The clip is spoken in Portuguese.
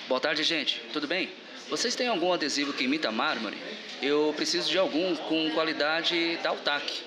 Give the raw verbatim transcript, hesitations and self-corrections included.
Boa tarde, gente. Tudo bem? Vocês têm algum adesivo que imita mármore? Eu preciso de algum com qualidade da Altac.